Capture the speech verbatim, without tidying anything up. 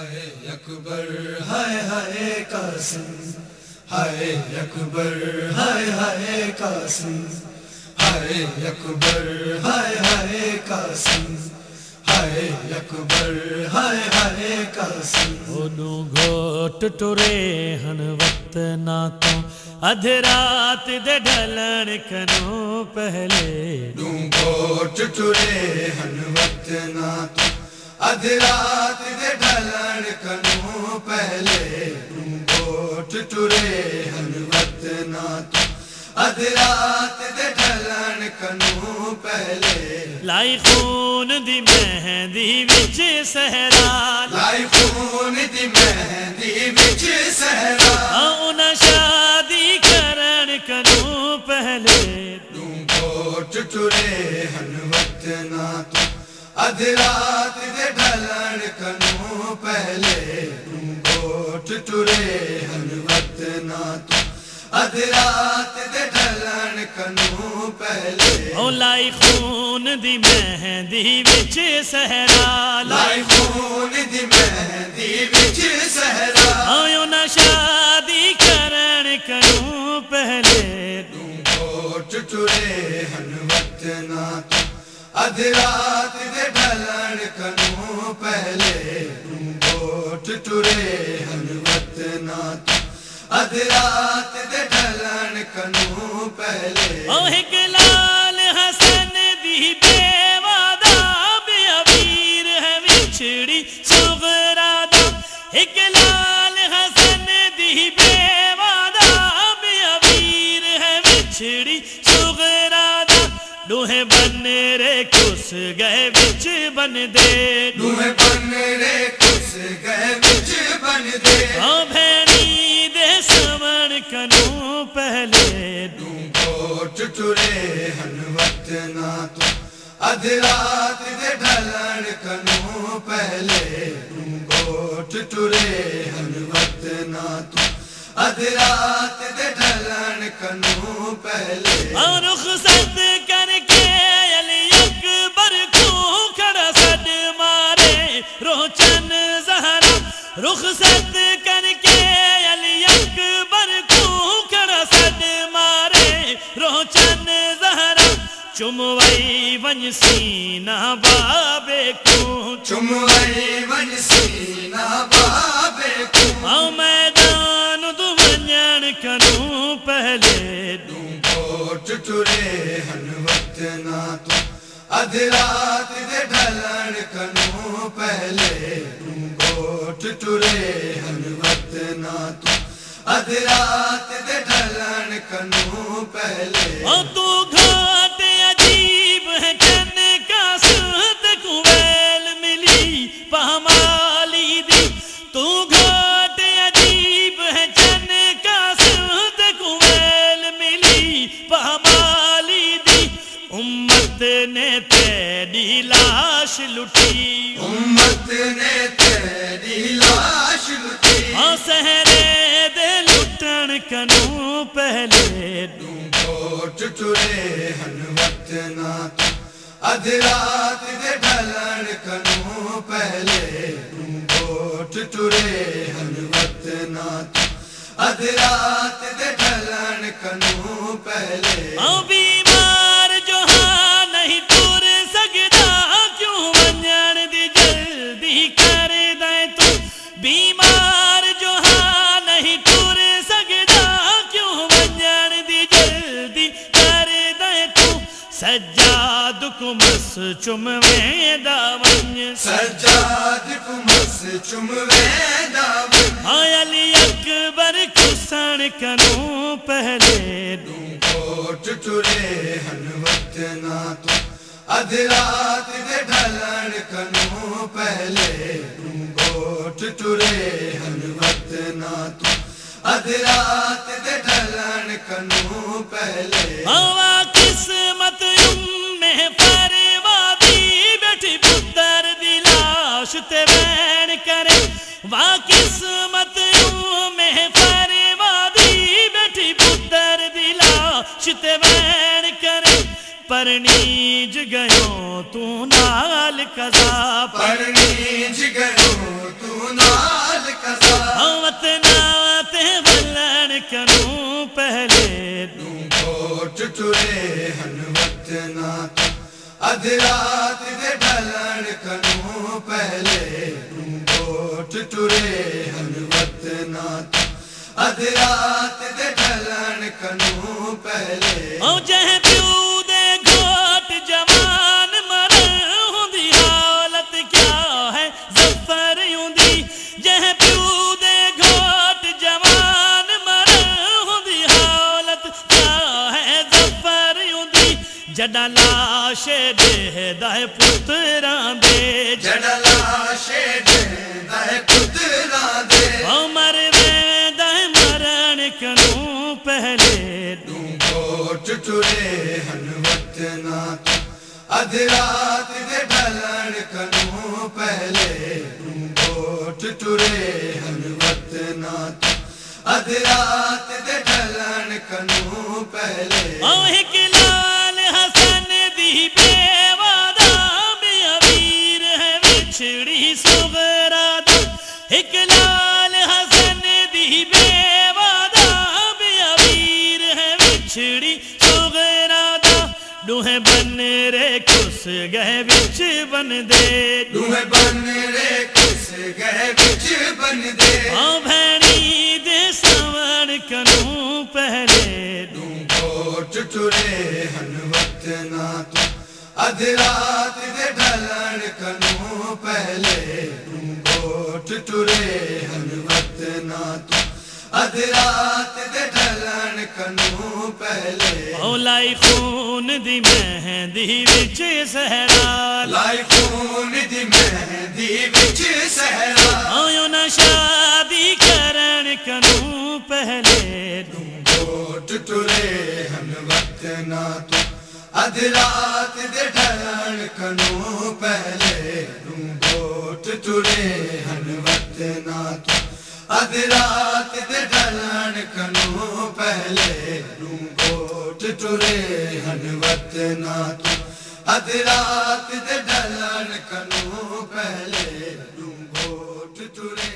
हाय अकबर हाय हाय कासिम, हाय अकबर हाय हाय कासिम, हाय अकबर हाय हाय कासिम, हाय अकबर हाय हाय कासिम। ओनू घोट टुरे हन वक्त ना तो अधे रात दे ढलण कनो पहले। नू घोट टुरे हन वक्त ना तो अधे रात दे ढलण कनो पहले। नू घोट टुरे हन वक्त ना तो अधे रात दे ढलण कनो पहले। लाई खून दी मेहंदी विच सहरा, लाई खून दी मेहंदी विच सहरा। उन्हें शादी करण कनो पहले। नू घोट टुरे हन वक्त ना तो अधे रात दे ढलण कनो पहले। नू घोट टुरे हन वक्त ना तो अधे रात दे ढलण कनो पहले। ओ लाई खून दी मेहंदी विच सहरा, लाई खून दी मेहंदी विच सहरा। उन्हें शादी करण कनो पहले। नू घोट टुरे हन वक्त ना तो अधे रात दे ढलण कनो पहले। नू घोट टुरे हन वक्त ना तो अधे रात दे ढलण कनो पहले। ओ एक लाल हसन दी बेवादा बेअवीर है विछड़ी सुगरादा। एक लाल हसन दी बेवादा बेअवीर है विछड़ी सुगरादा। दूहे बन रे कुस गए विच बन दे, दूहे बन रे कुस गए विच बन दे। ओ भैनी दे समण कनो पहले। नू घोट टुरे हन वक्त ना तो अधे रात दे ढलण कनो पहले। नू घोट टुरे हन वक्त ना तो अधे रात दे ढलण कनो पहले। और रुखसत करके अली अकबर को खड़ा सद मारे रोचन ज़हरा। रुखसत करके अली अकबर को खड़ा सद मारे रोचन ज़हरा। चुमवई वन सीना बाबे को, चुमवई वन सीना बाबे को। आओ मैदान दु वंजन कनो पहले। नू घोट टुरे हन वक्त ना तो अधे रात दे ढलण कनो पहले। नू घोट टुरे हन वक्त ना तो अधे रात दे ढलण कनो पहले। ओ तू घाट अजीब है चन का सुध कुवैल मिली पहमाली दी। तू घाट अजीब है चन का सुध कुवैल मिली पहमाली दी। उम्मत ने तेरी लाश लुटी, उम्मत ने तेरी लाश लुटी। हाँ सहरे दे लुटन कनो पहले। नू घोट टुरे हन वक्त ना तो अधे रात दे ढलण कनो पहले। नू घोट टुरे हन वक्त ना तो अधे रात दे ढलण कनो पहले। ओ बीमार जो हाँ नहीं तुर सकदा, क्यों वंजन दी जल्दी कर दे तू। बीमार जो हाँ नहीं तुर सकदा, क्यों वंजन दी जल्दी कर दे तू। सज्जाद को मस चुमवेदा वंज, सज्जाद को मस चुमवेदा वंज। अली अकबर कुसण कनो पहले। नू घोट टुरे हन वक्त ना तो अधे रात दे ढलण कनो पहले। नू घोट टुरे हन वक्त ना तो अधे रात दे ढलण कनो पहले। हवा किस्मत में परवादी बैठी पुत्र दी लाश ते बैन करे। वाह किस्मत में परवादी बैठी पुत्र दी लाश ते बैन करे। परनीज गयो तू नाल कज़ा, परनीज गयो तू नाल अध रात दे ढलण कनू पहले तू गोठ टुरे हन वतना तू अध रात दे ढलण कनू पहले ओ जह प्यू दे घोट जवान मरण हुंदी हालत क्या है ज़फ़र हुंदी जह प्यू दे घोट जवान मरण हुंदी हालत क्या है ज़फ़र हुंदी जड़ा लाशे देदा है पुत्रां दे जड़ा लाशे देदा है पुत्रां दे ओ मर वेंदा है मरण कनू पहले तू गोठ टुरे हन वतना तू अध रात दे ढलण कनू पहले तू गोठ टुरे हन वतना तू अध रात दे ढलण कनू पहले ओ हिक लाल हसन दी बेवादा बिया वीर है विछड़ी सुगरा दा हिक लाल हसन दी बेवादा बिया वीर है विछड़ी सुगरा दा दूहे बन रे खुस गए विच बन दे दूहे बन रे खुस गए विच बन दे ओ भैणी दे सवण कनू पहले तू गोठ टुरे हन वतना तू अध रात दे ढलण कनू पहले तू गोठ टुरे हन वतना तू अध रात दे ढलण कनू पहले ओ लाई खून दी मेहंदी विच सहरा लाई खून दी मेहंदी विच सहरा ओ यो ना शादी करण कनू पहले तू गोठ टुरे हन वतना तू अध रात दे ढलण कनू पहले तू गोठ टुरे हन वतना तू अध रात दे ढलण कनू पहले तू गोठ टुरे हन वतना तू अध रात दे ढलण कनू पहले तू गोठ टुरे